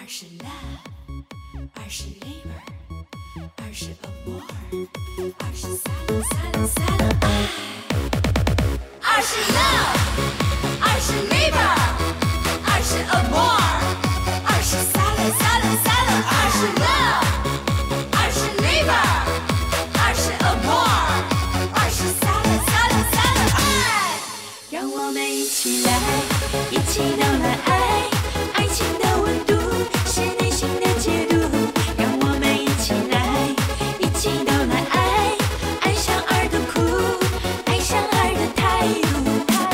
二是 love， 二是 labor， 二是 amor， 二是 silent 爱。二是 love， 二是 labor， 二是 amor， 二是 silent 二是 love， 二是 labor， 二是 amor， 二是 silent 爱。让我们一起来，一起都来爱。 爱情的温度是内心的解读，让我们一起来，一起都来爱，爱上爱的苦，爱上爱的态度。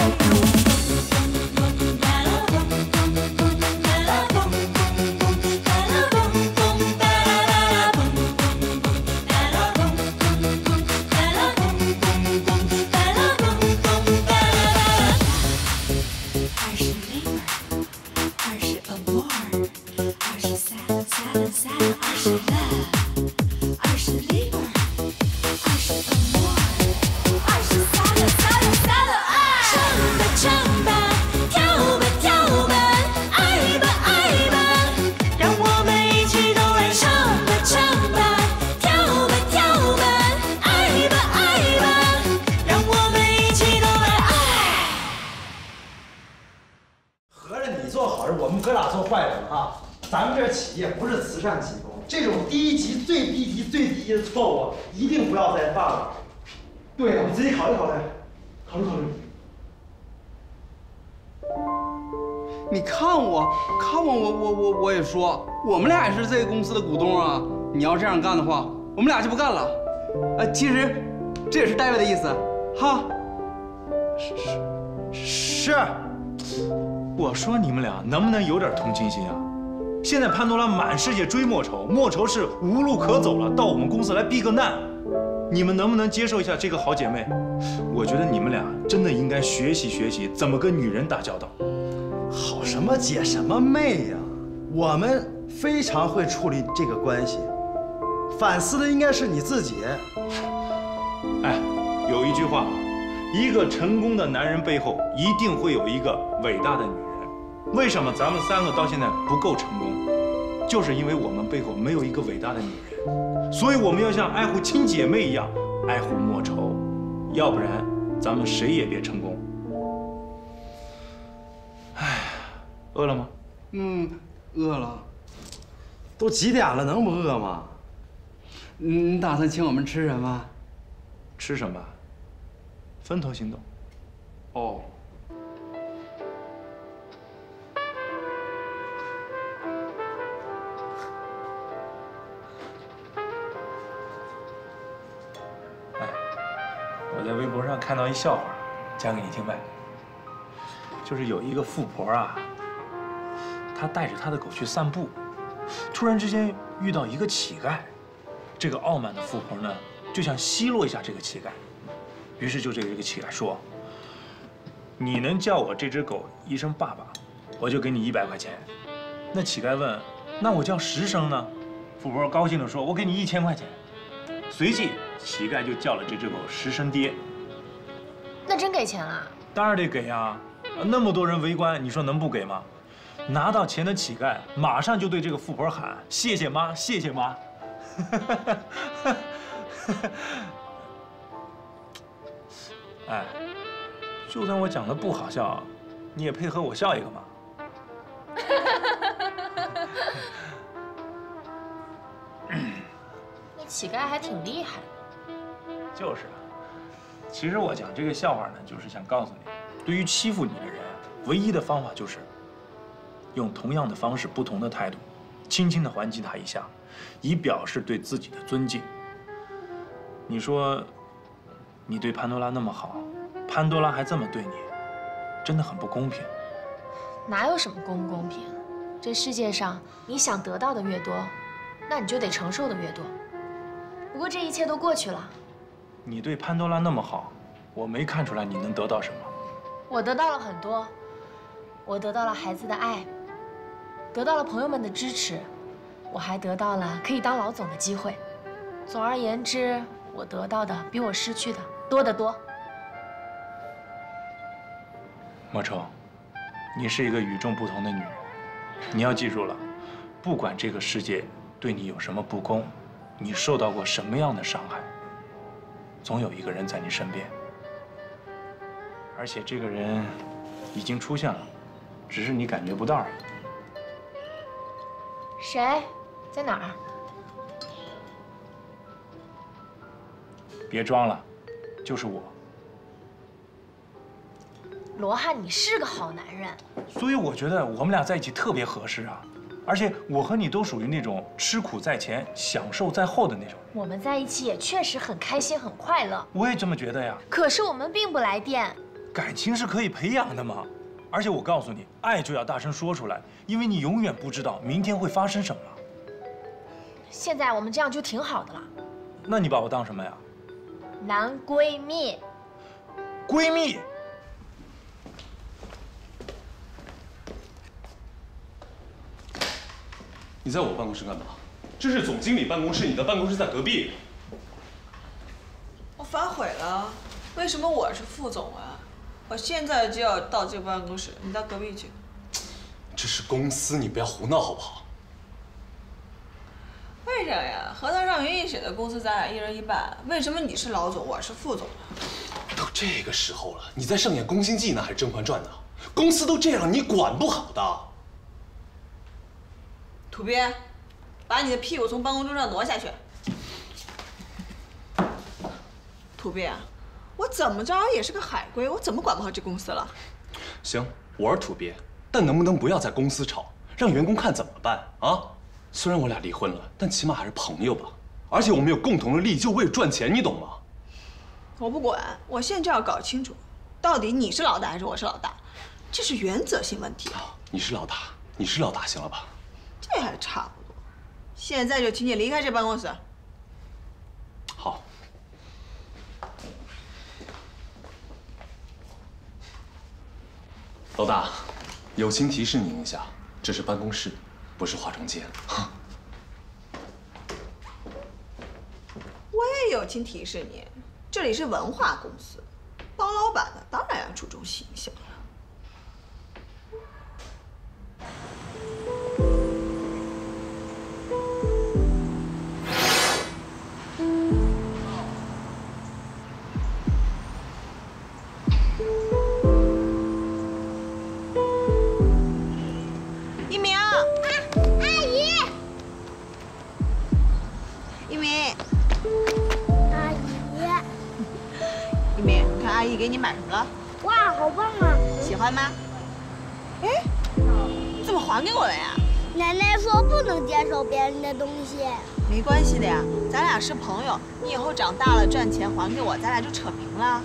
慈善机构这种低级、最低级、最低级的错误，一定不要再犯了。对呀，你自己考虑考虑，考虑考虑。 你看我，我也说，我们俩也是这个公司的股东啊。你要这样干的话，我们俩就不干了。其实这也是戴维的意思，哈。 是。我说你们俩能不能有点同情心啊？ 现在潘多拉满世界追莫愁，莫愁是无路可走了，到我们公司来避个难。你们能不能接受一下这个好姐妹？我觉得你们俩真的应该学习学习怎么跟女人打交道。 好什么姐什么妹呀，我们非常会处理这个关系。反思的应该是你自己。 哎，有一句话，一个成功的男人背后一定会有一个伟大的女人。 为什么咱们三个到现在不够成功？就是因为我们背后没有一个伟大的女人，所以我们要像爱护亲姐妹一样爱护莫愁，要不然咱们谁也别成功。哎，饿了吗？ 饿了。 都几点了，能不饿吗？ 你打算请我们吃什么？ 吃什么？分头行动。 哦。 我在微博上看到一笑话，讲给你听呗。就是有一个富婆啊，她带着她的狗去散步，突然之间遇到一个乞丐。这个傲慢的富婆呢，就想奚落一下这个乞丐，于是就对这个乞丐说：“你能叫我这只狗一声爸爸，我就给你100块钱。”那乞丐问：“那我叫10声呢？”富婆高兴地说：“我给你1000块钱。”随即，乞丐就叫了这只狗10声爹。 那真给钱了？ 当然得给呀！那么多人围观，你说能不给吗？拿到钱的乞丐马上就对这个富婆喊：“谢谢妈，谢谢妈！”哎，就算我讲的不好笑，你也配合我笑一个嘛？ 乞丐还挺厉害的。 就是啊，其实我讲这个笑话呢，就是想告诉你，对于欺负你的人，唯一的方法就是用同样的方式、不同的态度，轻轻地还击他一下，以表示对自己的尊敬。你说，你对潘多拉那么好，潘多拉还这么对你，真的很不公平。 哪有什么公不公平？这世界上，你想得到的越多，那你就得承受的越多。 不过这一切都过去了。 你对潘多拉那么好，我没看出来你能得到什么。 我得到了很多，我得到了孩子的爱，得到了朋友们的支持，我还得到了可以当老总的机会。总而言之，我得到的比我失去的多得多。 莫愁，你是一个与众不同的女人，你要记住了， 不管这个世界对你有什么不公，你受到过什么样的伤害，总有一个人在你身边。而且这个人已经出现了，只是你感觉不到而已。 谁？在哪儿？ 别装了，就是我。 罗汉，你是个好男人。 所以我觉得我们俩在一起特别合适啊。而且我和你都属于那种吃苦在前，享受在后的那种。 我们在一起也确实很开心，很快乐。 我也这么觉得呀。 可是我们并不来电。 感情是可以培养的嘛。而且我告诉你，爱就要大声说出来，因为你永远不知道明天会发生什么。 现在我们这样就挺好的了。 那你把我当什么呀？ 男闺蜜。 闺蜜。 你在我办公室干嘛？这是总经理办公室，你的办公室在隔壁。 我反悔了，为什么我是副总啊？我现在就要到这个办公室，你到隔壁去。 这是公司，你不要胡闹好不好？ 为啥呀？合同上明明写的公司咱俩1人1半，为什么你是老总，我是副总啊？ 都这个时候了，你在上演宫心计呢，还是《甄嬛传》呢？公司都这样，你管不好的。 土鳖，把你的屁股从办公桌上挪下去。土鳖，我怎么着也是个海归，我怎么管不好这公司了？ 行，我是土鳖，但能不能不要在公司吵，让员工看怎么办啊？虽然我俩离婚了，但起码还是朋友吧。而且我们有共同的利益，就为了赚钱，你懂吗？ 我不管，我现在就要搞清楚，到底你是老大还是我是老大，这是原则性问题。 你是老大，你是老大，行了吧？ 这还差不多。现在就请你离开这办公室。 好。老大，友情提示您一下，这是办公室，不是化妆间。 我也友情提示你，这里是文化公司，当老板的当然要注重形象了。一鸣， 阿姨， 一鸣， 阿姨， 一鸣，你看阿姨给你买什么了？ 哇，好棒啊！ 喜欢吗？哎，你怎么还给我了呀？ 奶奶说不能接受别人的东西。 没关系的呀，咱俩是朋友，你以后长大了赚钱还给我，咱俩就扯平了。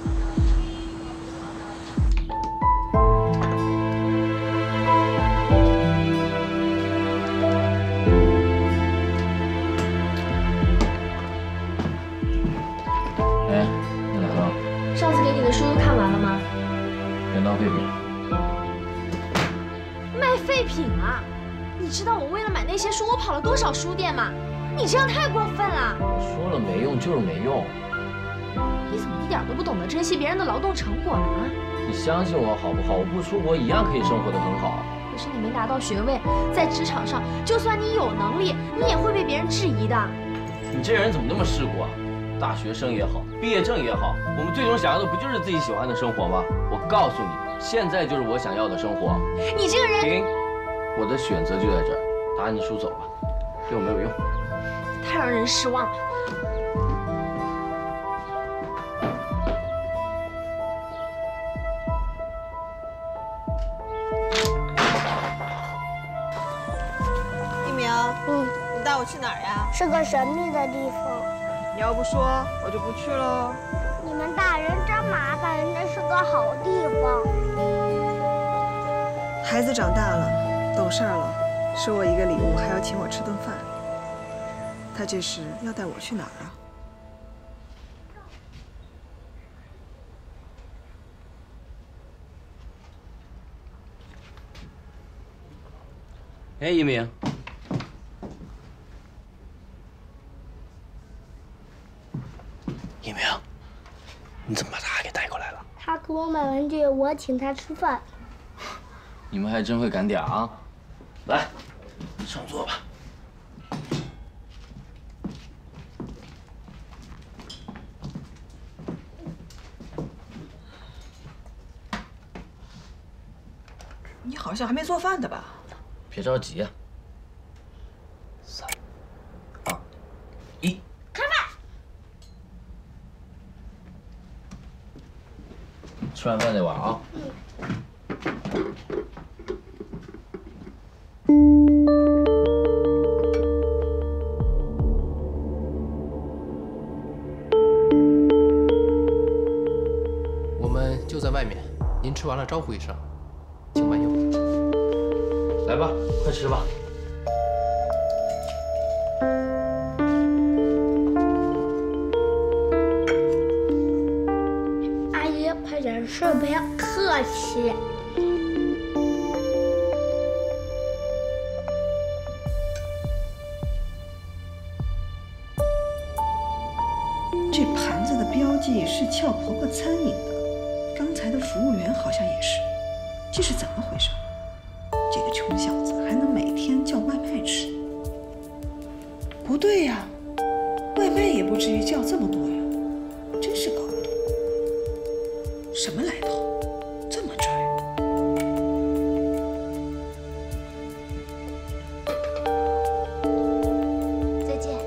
哎，你来了。 上次给你的书都看完了吗？ 全当废品。 卖废品啊！你知道我为了买那些书，我跑了多少书店吗？你这样太过分了！ 我说了没用就是没用。 你怎么一点都不懂得珍惜别人的劳动成果呢？ 你相信我好不好？我不出国一样可以生活得很好。 可是你没拿到学位，在职场上，就算你有能力，你也会被别人质疑的。 你这人怎么那么世故啊？大学生也好，毕业证也好，我们最终想要的不就是自己喜欢的生活吗？我告诉你，现在就是我想要的生活。 你这个人， 停！我的选择就在这儿，拿你书走吧，对我没有用。 太让人失望了。 一鸣，你带我去哪儿呀？ 是个神秘的地方。 你要不说，我就不去喽。 你们大人真麻烦，那是个好地方。 孩子长大了，懂事了，收我一个礼物，还要请我吃顿饭。他这是要带我去哪儿啊？ 哎，一鸣， 一鸣，你怎么把他给带过来了？ 他给我买玩具，我请他吃饭。 你们还真会赶点啊！来，吃上座吧。 你好像还没做饭的吧？ 别着急啊。3、2、1，开饭！吃完饭再玩啊。 我们就在外面，您吃完了招呼一声，请慢用。 来吧，快吃吧。 阿姨，快点睡，不要客气。 这盘子的标记是俏婆婆餐饮的，刚才的服务员好像也是，这是怎么回事？这个穷小子还能每天叫外卖吃？不对呀，外卖也不至于叫这么多呀，真是搞不懂，什么来头，这么拽？ 再见。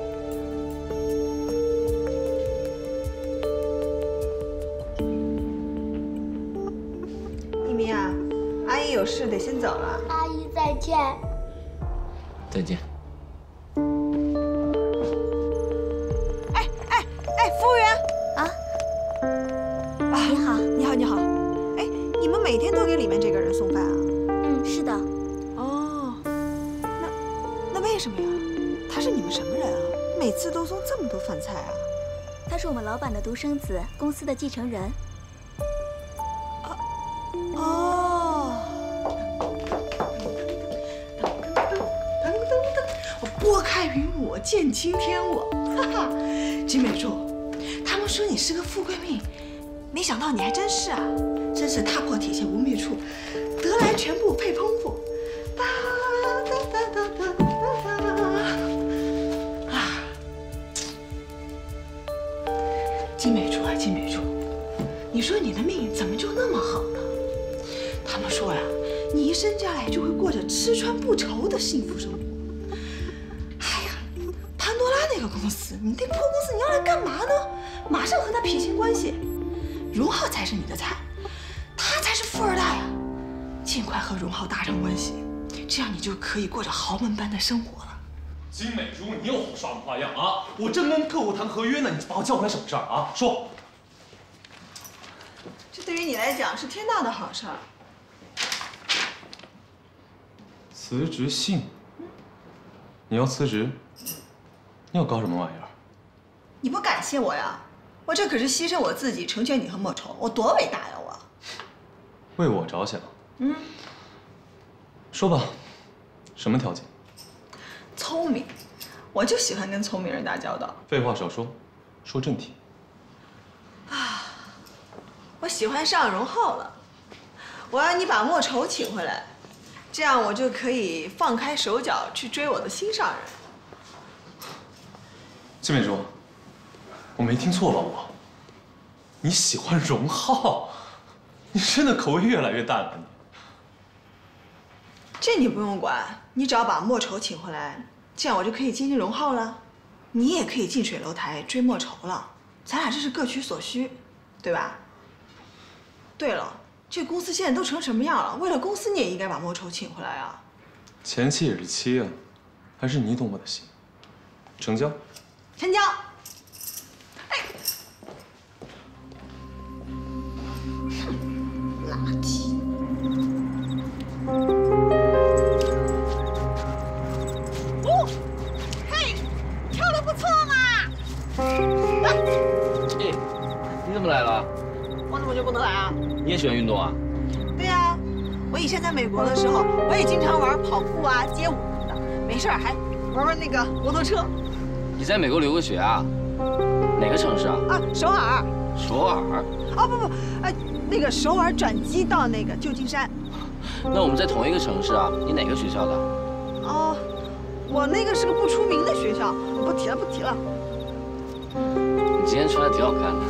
一鸣啊，阿姨有事得先走了。 阿姨再见。 再见。 服务员啊，你好。 你好，你好。哎，你们每天都给里面这个人送饭啊？ 嗯，是的。 哦，那为什么呀？他是你们什么人啊？每次都送这么多饭菜啊？ 他是我们老板的独生子，公司的继承人。 哦。我拨开云雾，我见青天我。哈哈，金美珠，他们说你是个富贵命，没想到你还真是啊！真是踏破铁鞋无觅处，得来全不配丰富。哒哒哒哒哒哒哒。啊，金美珠啊，金美珠，你说你的命怎么就那么好呢？他们说呀，你一生下来就会过着吃穿不愁的幸福生活。哎呀，潘多拉那个公司，你那破公司你要来干嘛呢？马上和他撇清关系，荣浩才是你的菜，他才是富二代啊！尽快和荣浩搭上关系，这样你就可以过着豪门般的生活了。 金美珠，你又好耍的花样啊！我正跟客户谈合约呢，你把我叫过来什么事儿啊？说。 这对于你来讲是天大的好事儿。 辞职信？你要辞职？你要搞什么玩意儿？ 你不感谢我呀？我这可是牺牲我自己成全你和莫愁，我多伟大呀我！ 为我着想。 嗯。 说吧，什么条件？ 聪明，我就喜欢跟聪明人打交道。 废话少说，说正题。 啊，我喜欢上荣浩了，我要你把莫愁请回来，这样我就可以放开手脚去追我的心上人。 金美珠，我没听错吧？你喜欢荣浩？你真的口味越来越淡了你。 这你不用管，你只要把莫愁请回来，这样我就可以接近荣浩了，你也可以近水楼台追莫愁了，咱俩这是各取所需，对吧？对了，这公司现在都成什么样了？为了公司，你也应该把莫愁请回来啊。 前妻也是妻啊，还是你懂我的心。成交。 成交。哎，垃圾。哦，嘿，跳得不错嘛。 哎，你怎么来了？ 我怎么就不能来啊？ 你也喜欢运动啊？ 对呀，我以前在美国的时候，我也经常玩跑步啊、街舞什么的，没事还玩那个摩托车。 你在美国留过学啊？哪个城市啊？ 啊，首尔。 首尔？ 哦不，那个首尔转机到那个旧金山。 那我们在同一个城市啊？你哪个学校的？ 哦， 我那个是个不出名的学校，不提了不提了。 你今天穿的挺好看的。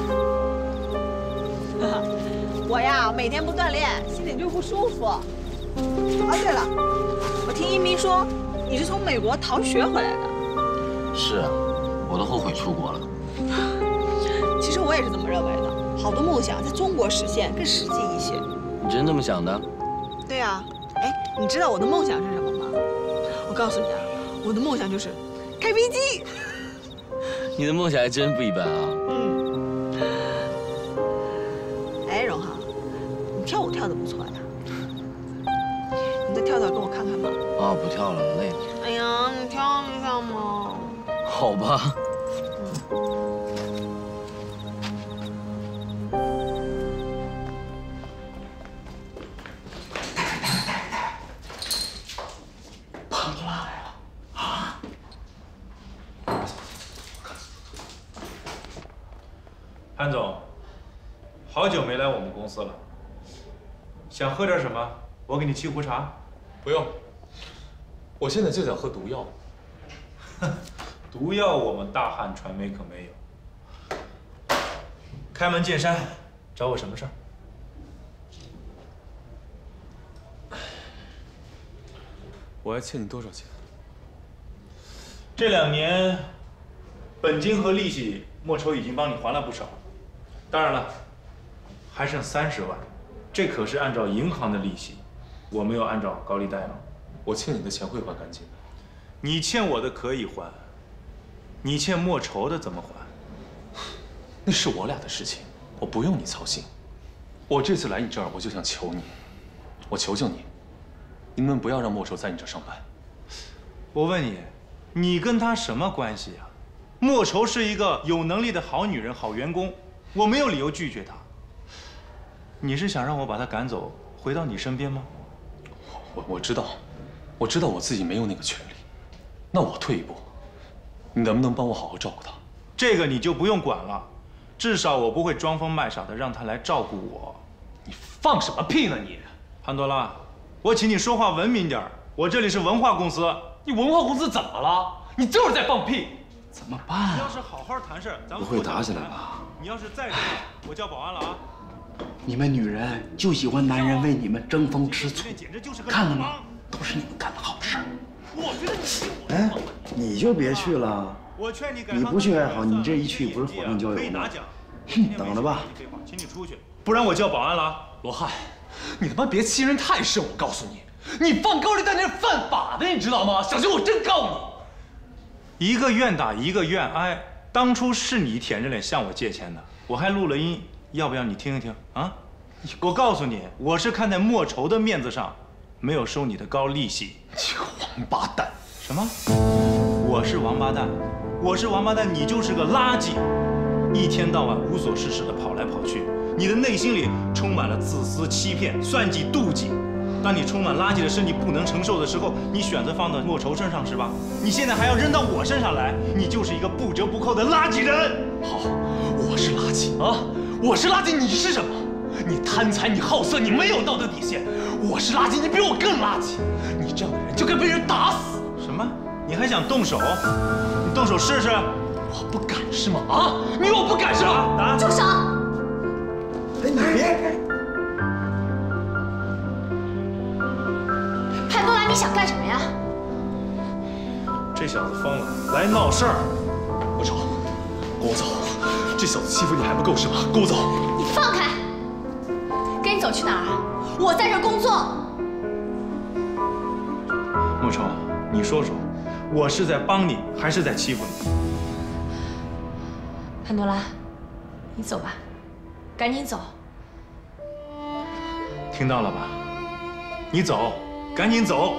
我呀，每天不锻炼，心里就不舒服。哦，对了，我听一鸣说你是从美国逃学回来的。 是啊，我都后悔出国了。 其实我也是这么认为的，好多梦想在中国实现更实际一些。 你真这么想的？ 对呀，哎，你知道我的梦想是什么吗？我告诉你啊，我的梦想就是开飞机。 你的梦想还真不一般啊。 哎，荣浩，你跳舞跳得不错呀，你再跳跳给我看看吧。 啊，不跳了，累了。 哎呀，你跳一下嘛。 好吧。 潘多拉来了啊！ 潘总，好久没来我们公司了，想喝点什么？我给你沏壶茶。 不用，我现在就想喝毒药。 毒药我们大汉传媒可没有。开门见山，找我什么事儿？ 我还欠你多少钱？ 这2年，本金和利息，莫愁已经帮你还了不少。当然了，还剩30万，这可是按照银行的利息，我没有按照高利贷吗？ 我欠你的钱会还干净的。 你欠我的可以还，你欠莫愁的怎么还？ 那是我俩的事情，我不用你操心。我这次来你这儿，我就想求你，我求求你，你们不要让莫愁在你这儿上班。 我问你，你跟他什么关系啊？莫愁是一个有能力的好女人、好员工，我没有理由拒绝她。你是想让我把她赶走，回到你身边吗？ 我知道，我知道我自己没有那个权利。那我退一步，你能不能帮我好好照顾她？ 这个你就不用管了，至少我不会装疯卖傻的让她来照顾我。 你放什么屁呢你？ 潘多拉，我请你说话文明点儿，我这里是文化公司。 你文化公司怎么了？你就是在放屁！ 怎么办？ 你要是好好谈事，咱们不会打起来吧？ 你要是再这样，我叫保安了啊！ 你们女人就喜欢男人为你们争风吃醋，看了吗？都是你们干的好事。 我觉得你哎，你就别去了。 我劝你改你不去还好，你这一去不是火上浇油吗？哼，等着吧。 请你出去，不然我叫保安了啊！ 罗汉，你他妈别欺人太甚！我告诉你，你放高利贷那是犯法的，你知道吗？小心我真告你！ 一个愿打一个愿挨，当初是你舔着脸向我借钱的，我还录了音，要不要你听一听啊？我告诉你，我是看在莫愁的面子上，没有收你的高利息。 你个王八蛋！ 什么？我是王八蛋？我是王八蛋，你就是个垃圾，一天到晚无所事事的跑来跑去，你的内心里充满了自私、欺骗、算计、妒忌。当你充满垃圾的身体不能承受的时候，你选择放到莫愁身上是吧？你现在还要扔到我身上来，你就是一个不折不扣的垃圾人。 好，我是垃圾啊！我是垃圾，你是什么？你贪财，你好色，你没有道德底线。我是垃圾，你比我更垃圾。你这样的人就该被人打死。 什么？你还想动手？你动手试试？ 我不敢是吗？啊！你以为我不敢是吗？ 打！ 住手！ 哎，你别！ 潘多拉，你想干什么呀？ 这小子疯了，来闹事儿！ 莫愁，跟我走。这小子欺负你还不够是吧？跟我走。 你放开！跟你走去哪儿？我在这儿工作。 莫愁，你说说，我是在帮你，还是在欺负你？ 潘多拉，你走吧，赶紧走。 听到了吧？你走，赶紧走。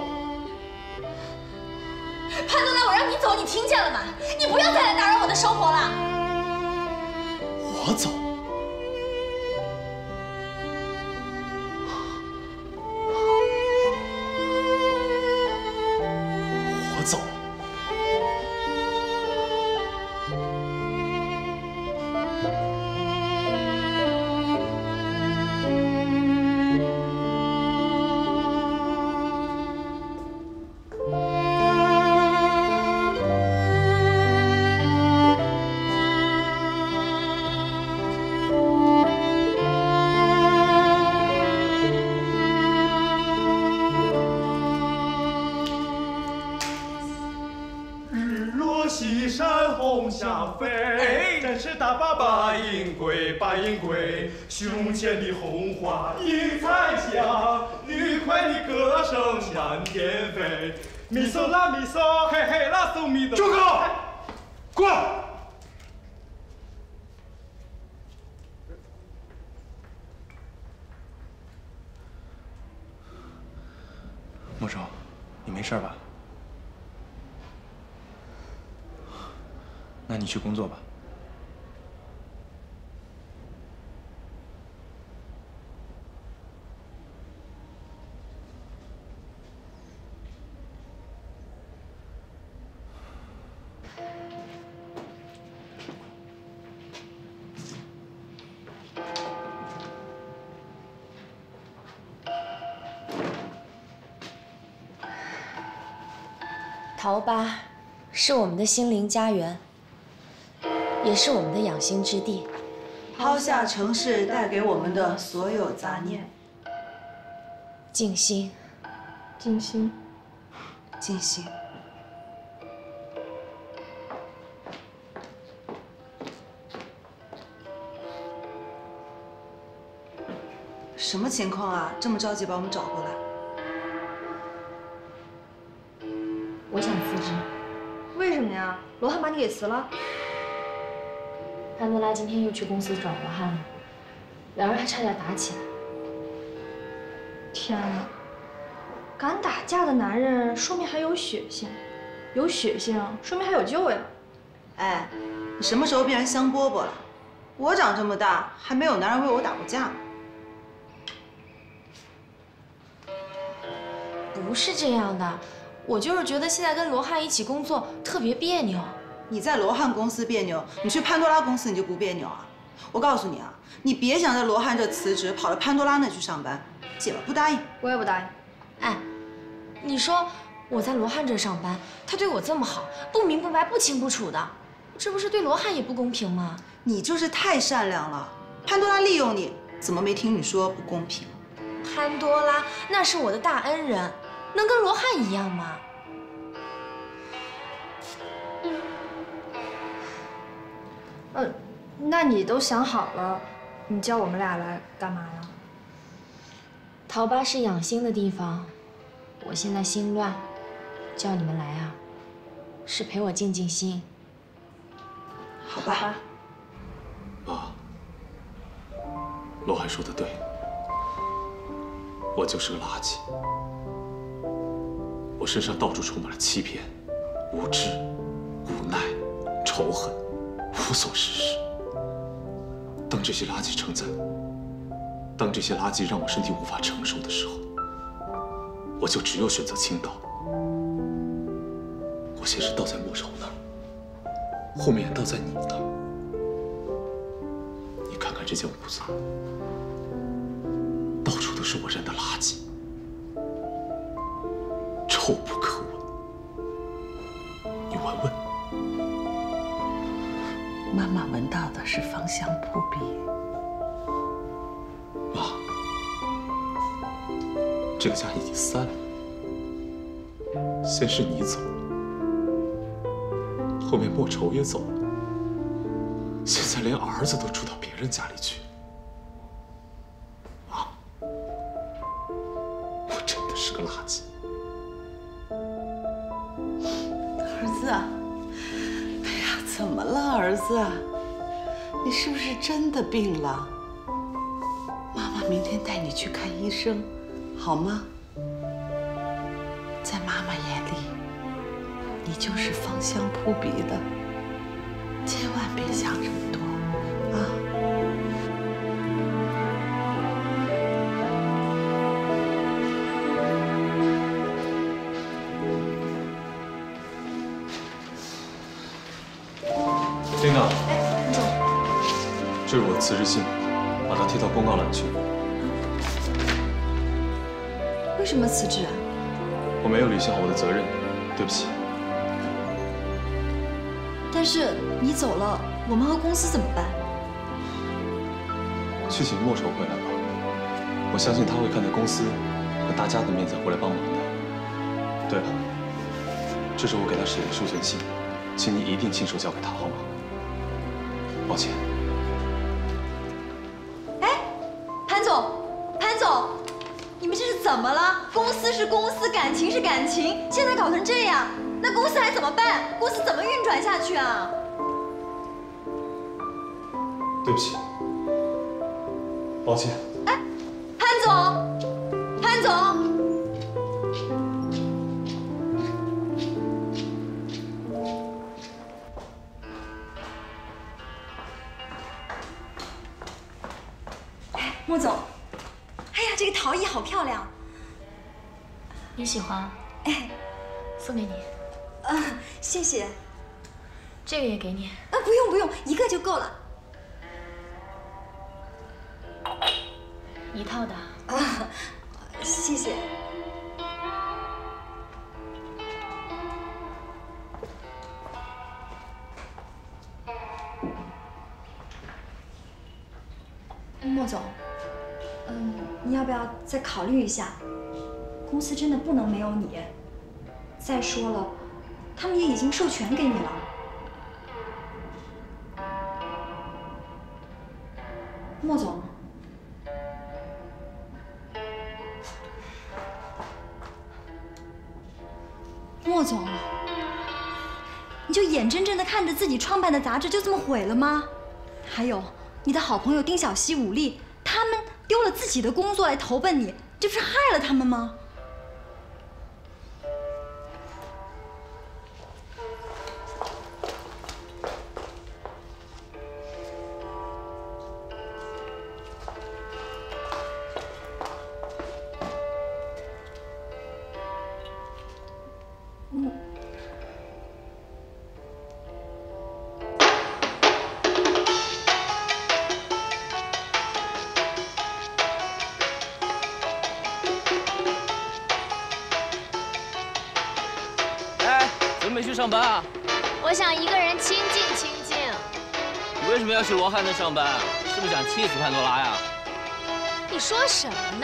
潘多拉，我让你走，你听见了吗？你不要再来打扰我的生活了。 我走。我走。 西山红霞飞，真是大把白银贵，白银贵。胸前的红花映彩霞，愉快的歌声满天飞。咪嗦啦咪嗦，嘿嘿啦嗦咪哆。住口！滚！ 莫愁，你没事吧？那你去工作吧。 陶吧是我们的心灵家园，也是我们的养心之地。 抛下城市带给我们的所有杂念， 静心，静心， 静心。什么情况啊？这么着急把我们找过来？ 我想辞职。 为什么呀？罗汉把你给辞了？ 潘多拉今天又去公司找罗汉了，两人还差点打起来。 天哪！敢打架的男人说明还有血性，有血性说明还有救呀。 哎，你什么时候变成香饽饽了？我长这么大还没有男人为我打过架呢。 不是这样的，我就是觉得现在跟罗汉一起工作特别别扭。 你在罗汉公司别扭，你去潘多拉公司你就不别扭啊？我告诉你啊，你别想在罗汉这辞职，跑到潘多拉那去上班。姐不答应， 我也不答应。 哎，你说我在罗汉这上班，他对我这么好，不明不白不清不楚的，这不是对罗汉也不公平吗？ 你就是太善良了，潘多拉利用你，怎么没听你说不公平？ 潘多拉那是我的大恩人，能跟罗汉一样吗？ 那你都想好了，你叫我们俩来干嘛呀？ 陶吧是养心的地方，我现在心乱，叫你们来啊，是陪我静静心。 好吧。 妈，罗汉说的对，我就是个垃圾，我身上到处充满了欺骗、无知、无奈、仇恨，无所事事。当这些垃圾承载，当这些垃圾让我身体无法承受的时候，我就只有选择倾倒。我先是倒在莫愁那儿，后面也倒在你那儿。你看看这间屋子，到处都是我扔的垃圾，臭不可闻。你闻闻。 妈妈闻到的是芳香扑鼻。 妈，这个家已经散了，先是你走了，后面莫愁也走了，现在连儿子都住到别人家里去。妈，我真的是个垃圾。 儿子啊，哎呀，怎么了，儿子？你是不是真的病了？妈妈明天带你去看医生，好吗？在妈妈眼里，你就是芳香扑鼻的，千万别想这么多啊！ 琳娜，这是我的辞职信，把它贴到公告栏去。 为什么辞职啊？ 我没有履行好我的责任，对不起。 但是你走了，我们和公司怎么办？ 去请莫愁回来吧，我相信他会看在公司和大家的面才回来帮忙的。对了，这是我给他写的授权信， 请你一定亲手交给他，好吗？抱歉。 哎，潘总，潘总，你们这是怎么了？公司是公司，感情是感情，现在搞成这样，那公司还怎么办？公司怎么运转下去啊？ 对不起，抱歉。 哎，潘总，潘总。 莫总，哎呀，这个陶艺好漂亮， 你喜欢？ 哎， 送给你。 谢谢。 这个也给你。 不用不用，一个就够了。 一套的。 谢谢。莫总。 你要不要再考虑一下？公司真的不能没有你。再说了，他们也已经授权给你了。莫总，莫总，你就眼睁睁地看着自己创办的杂志就这么毁了吗？还有，你的好朋友丁小希、武力，他们。 丢了自己的工作来投奔你，这不是害了他们吗？ 准备去上班啊？ 我想一个人清静清静。 你为什么要去罗汉那上班啊？是不是想气死潘多拉呀？ 你说什么呢？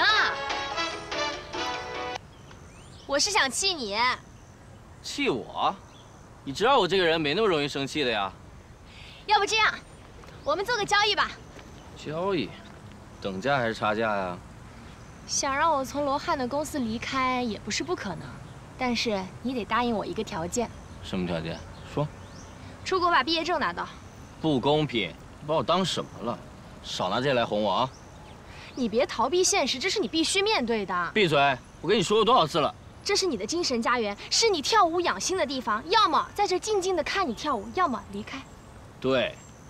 我是想气你。 气我？你知道我这个人没那么容易生气的呀。 要不这样，我们做个交易吧。 交易？等价还是差价呀？ 想让我从罗汉的公司离开也不是不可能。 但是你得答应我一个条件。 什么条件？说。 出国把毕业证拿到。 不公平！你把我当什么了？少拿这来哄我啊！ 你别逃避现实，这是你必须面对的。 闭嘴！我跟你说过多少次了？ 这是你的精神家园，是你跳舞养心的地方。要么在这静静的看你跳舞，要么离开。 对。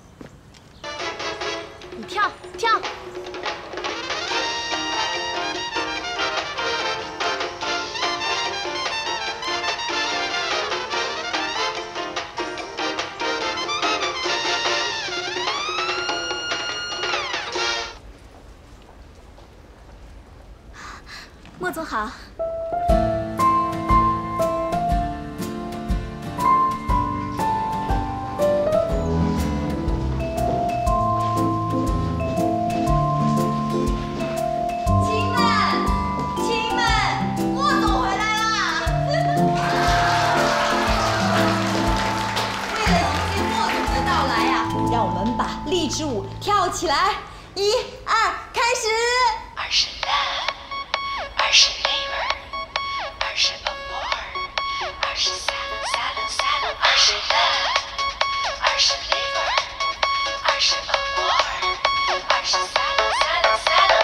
你跳跳。 莫总好。亲们，亲们，莫总回来啦！为了迎接莫总的到来呀，让我们把励志舞跳起来！1、2，开始。 2是 love， 2是 labor， 2是 amor， 2是 salon， 2是 love， 2是 labor， 2是 amor， 2是 salon，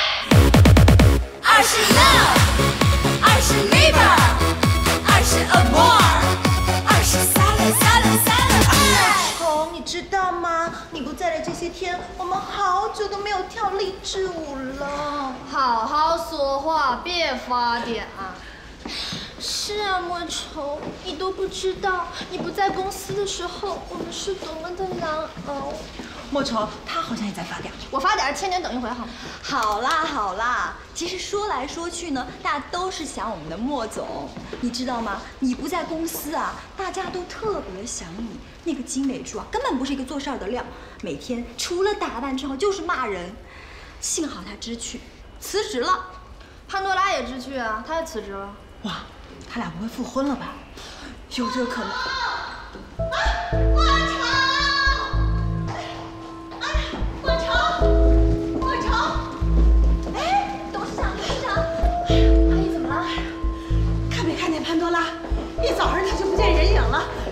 2是 love， 2是 labor， 2是 amor， 2是 salon。 红，你知道吗？你不在的这些天，我们好久都没有跳励志舞了。 好好说话，别发癫啊！是啊，莫愁，你都不知道，你不在公司的时候，我们是多么的难熬。 莫愁，他好像也在发嗲。 我发嗲，千年等一回好吗？ 好啦好啦，其实说来说去呢，大家都是想我们的莫总，你知道吗？你不在公司啊，大家都特别想你。那个金美珠啊，根本不是一个做事儿的料，每天除了打扮之后就是骂人。幸好他知趣，辞职了。 潘多拉也知趣啊，他也辞职了。 哇，他俩不会复婚了吧？有这个可能。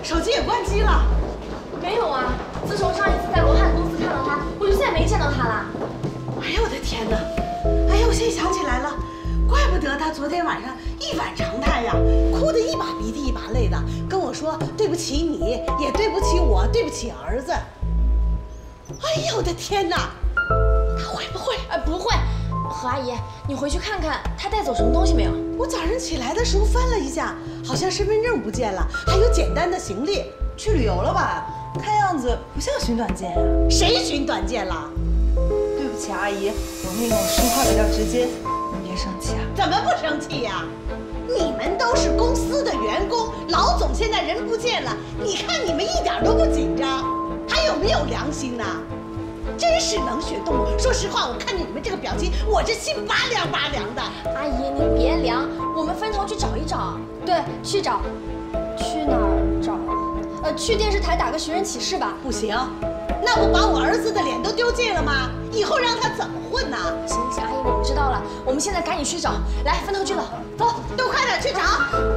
手机也关机了。 没有啊，自从上一次在罗汉公司看到他，我就再也没见到他了。 哎呦我的天哪！哎呀，我现在想起来了，怪不得他昨天晚上一反常态呀，哭得一把鼻涕一把泪的，跟我说对不起你，也对不起我，对不起儿子。哎呦我的天哪！他会不会？ 不会。何阿姨，你回去看看他带走什么东西没有？ 我早上起来的时候翻了一下，好像身份证不见了，还有简单的行李。去旅游了吧？看样子不像寻短见啊。谁寻短见了？ 对不起，阿姨，我那个说话比较直接，您别生气啊。 怎么不生气呀？你们都是公司的员工，老总现在人不见了，你看你们一点都不紧张，还有没有良心呢？真是冷血动物！说实话，我看见你们这个表情，我这心拔凉拔凉的。 阿姨，您别凉，我们分头去找一找。对，去找。去哪儿找？去电视台打个寻人启事吧。 不行，那不把我儿子的脸都丢尽了吗？以后让他怎么混呢？ 行，阿姨，我们知道了。我们现在赶紧去找，来，分头去了，走， 都快点去找。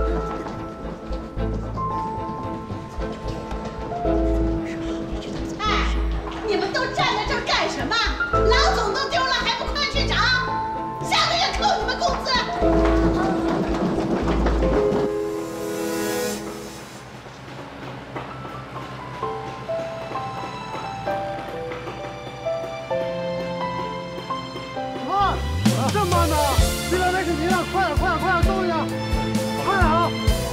哎，你们都站在这儿干什么？老总都丢了，还不快去找？下个月扣你们工资。 这么慢呢？这边没视频了，快点，快点，快点，动一下，快点啊！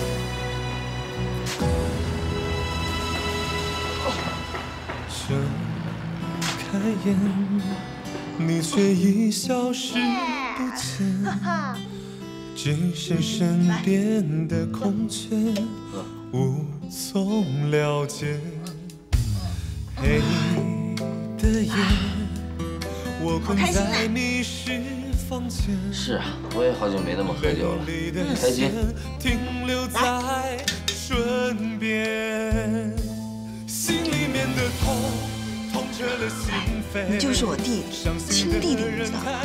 睁开眼，你却已消失不见，只是身边的空缺无从了解。黑的夜，我困在迷失房间。 是啊，我也好久没那么喝酒了，开心。 停留在唇边，心里面的痛痛彻了心扉。 你就是我弟弟，亲弟弟，你知道吗？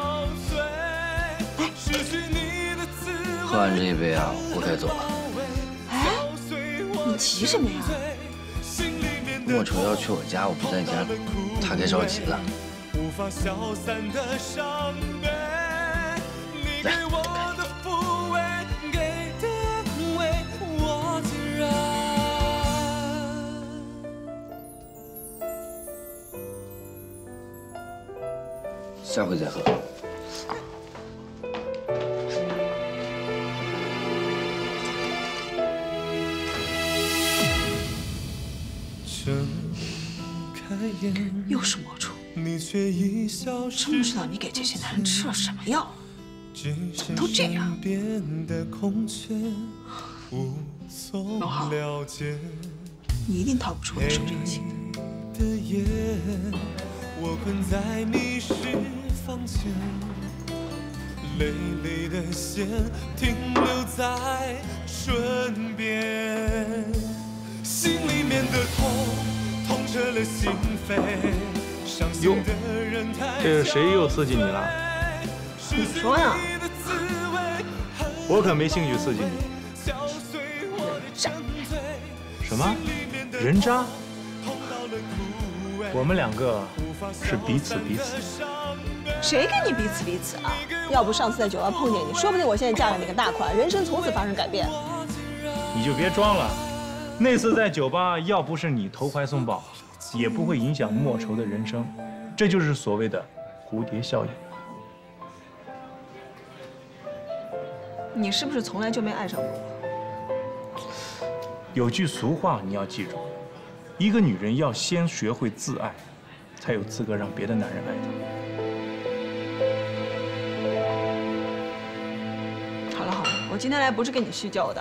来， 喝完这一杯啊，我该走了。 哎，你急什么呀？ 莫愁要去我家，我不在家，他该着急了。 无法消散的伤悲，你给我的抚慰，给的安慰，我自然。 下回再喝。 睁开眼， 又是魔术。 你却已消失。 真不知道你给这些男人吃了什么药，怎么都这样。老好，你一定逃不出我的手掌心。 我困在迷失房间，累累的线停留在唇边，心里面的痛痛彻了心扉。 哟，这谁又刺激你了？ 你说呀？ 我可没兴趣刺激你。 渣！ 什么？人渣？我们两个是彼此彼此。 谁跟你彼此彼此啊？要不上次在酒吧碰见你，说不定我现在嫁给那个大款，人生从此发生改变。 你就别装了，那次在酒吧要不是你投怀送抱，也不会影响莫愁的人生。这就是所谓的蝴蝶效应。 你是不是从来就没爱上过我？ 有句俗话你要记住，一个女人要先学会自爱，才有资格让别的男人爱她。 好了好了，我今天来不是跟你叙旧的。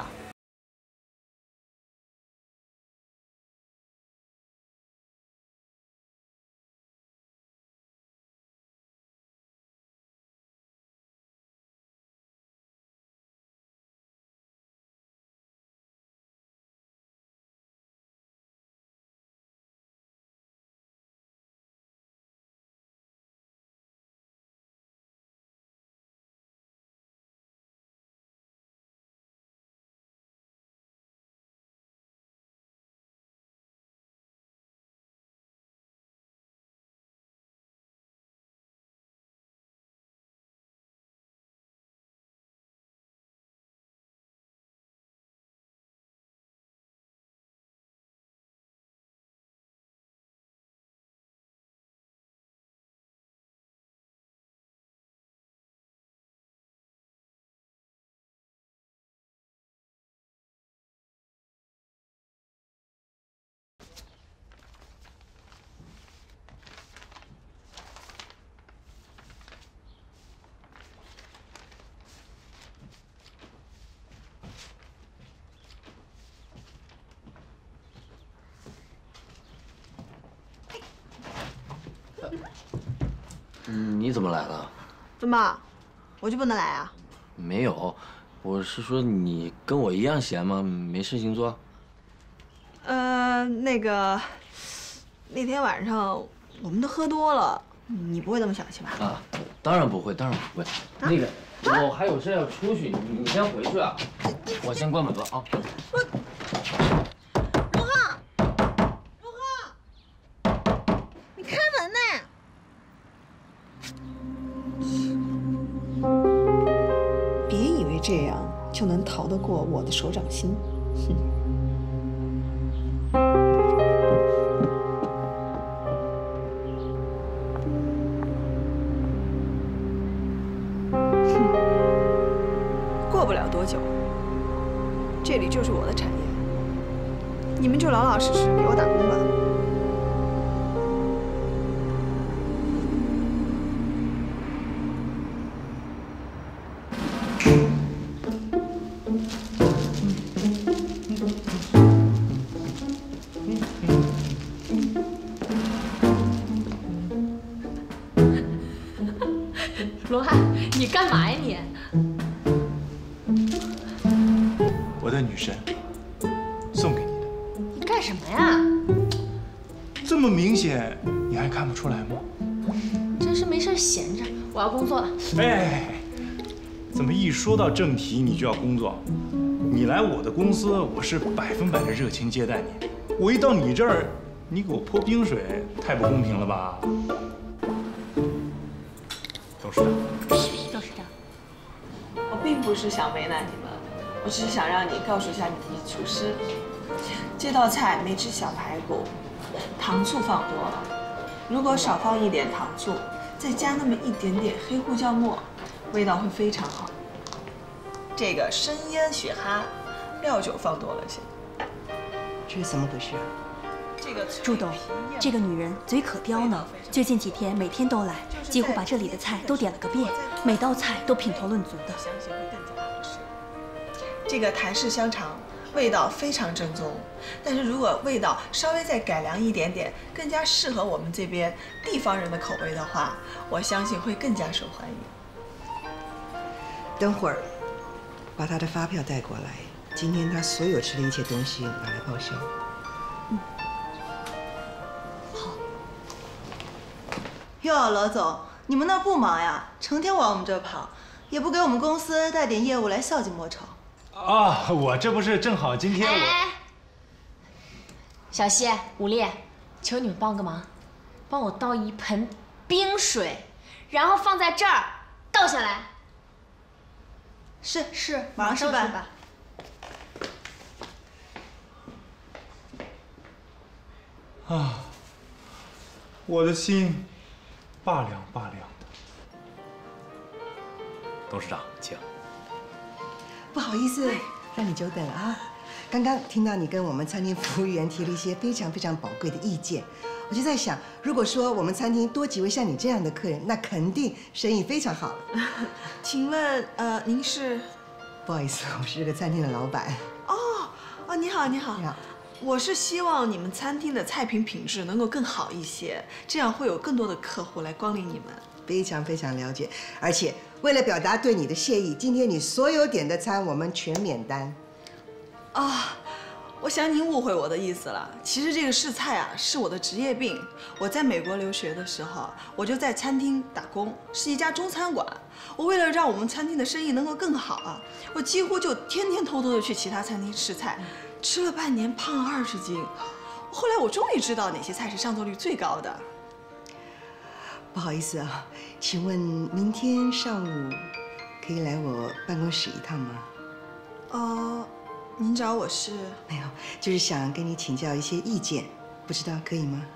你怎么来了？ 怎么，我就不能来啊？ 没有，我是说你跟我一样闲吗？没事情做？ 那个，那天晚上我们都喝多了，你不会那么小气吧？ 啊，当然不会，当然不会。那个，我还有事要出去，你先回去啊，我先关门了啊。 你开门呢！别以为这样就能逃得过我的手掌心，哼！过不了多久，这里就是我的产业，你们就老老实实给我打工吧。 罗汉，你干嘛呀你？ 我的女神，送给你的。 你干什么呀？ 这么明显，你还看不出来吗？ 真是没事闲着，我要工作了。 哎，怎么一说到正题你就要工作？你来我的公司，我是100%的热情接待你。我一到你这儿，你给我泼冰水，太不公平了吧？董事长， 董事长， 我并不是想为难你们，我只是想让你告诉一下你的厨师，这道菜没吃小排骨，糖醋放多了，如果少放一点糖醋，再加那么一点点黑胡椒末，味道会非常好。这个生腌雪蛤，料酒放多了些。 这是怎么回事啊？ 朱董，这个女人嘴可刁呢，最近几天每天都来，几乎把这里的菜都点了个遍，每道菜都品头论足的。 相信会更加好吃。这个台式香肠味道非常正宗，但是如果味道稍微再改良一点点，更加适合我们这边地方人的口味的话，我相信会更加受欢迎。 等会儿把他的发票带过来，今天他所有吃的一切东西拿来报销。 哟，罗总，你们那不忙呀？成天往我们这跑，也不给我们公司带点业务来孝敬莫愁。 啊，我这不是正好今天我…… 小谢、武烈，求你们帮个忙，帮我倒一盆冰水，然后放在这儿，倒下来。 是，马上去办吧。 啊，我的心拔凉拔凉的。 董事长，请。 不好意思，让你久等了啊！刚刚听到你跟我们餐厅服务员提了一些非常非常宝贵的意见，我就在想，如果说我们餐厅多几位像你这样的客人，那肯定生意非常好了。 请问，您是？ 不好意思，我是这个餐厅的老板。 哦，你好，你好。你好。我是希望你们餐厅的菜品品质能够更好一些，这样会有更多的客户来光临你们。 非常非常了解，而且为了表达对你的谢意，今天你所有点的餐我们全免单。 我想您误会我的意思了。其实这个试菜啊是我的职业病。我在美国留学的时候，我就在餐厅打工，是一家中餐馆。我为了让我们餐厅的生意能够更好啊，我几乎就天天偷偷的去其他餐厅试菜，吃了半年，胖了20斤。后来我终于知道哪些菜是上座率最高的。 不好意思啊，请问明天上午可以来我办公室一趟吗？ 您找我是？ 没有，就是想跟你请教一些意见，不知道可以吗？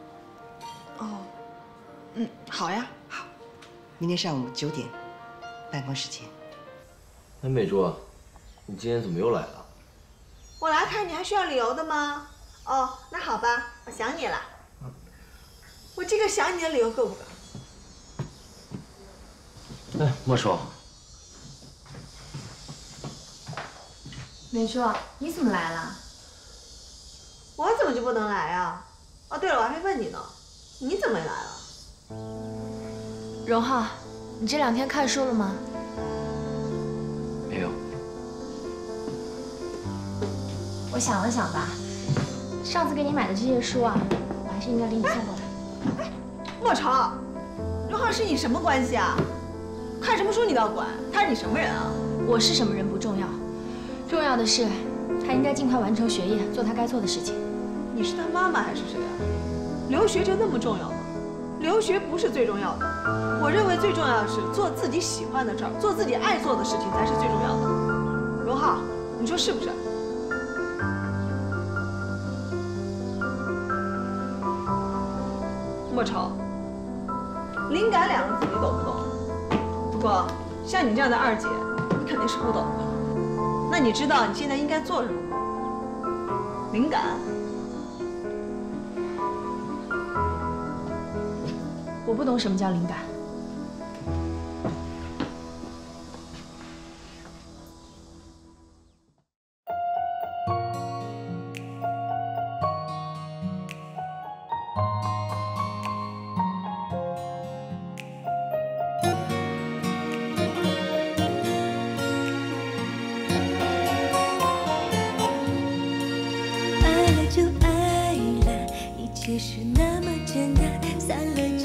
好呀。 好，明天上午9点，办公室见。 哎，美珠，你今天怎么又来了？ 我来看你还需要理由的吗？哦，那好吧，我想你了。我这个想你的理由够不够？ 哎，莫愁。 美珠，你怎么来了？ 我怎么就不能来啊？哦，对了，我还没问你呢，你怎么也来了？ 荣浩，你这2天看书了吗？ 没有。 我想了想吧，上次给你买的这些书啊，我还是应该给你送过来。 莫愁，荣浩是你什么关系啊？看什么书你都要管，他是你什么人啊？ 我是什么人不重要，重要的是他应该尽快完成学业，做他该做的事情。 你是他妈妈还是谁啊？留学就那么重要吗？留学不是最重要的，我认为最重要的是做自己喜欢的事儿，做自己爱做的事情才是最重要的。荣浩，你说是不是？莫愁，灵感2个字你懂不懂？不过像你这样的二姐，你肯定是不懂的。那你知道你现在应该做什么吗？灵感。 我不懂什么叫灵感。 爱了就爱了，一切是那么简单，散了。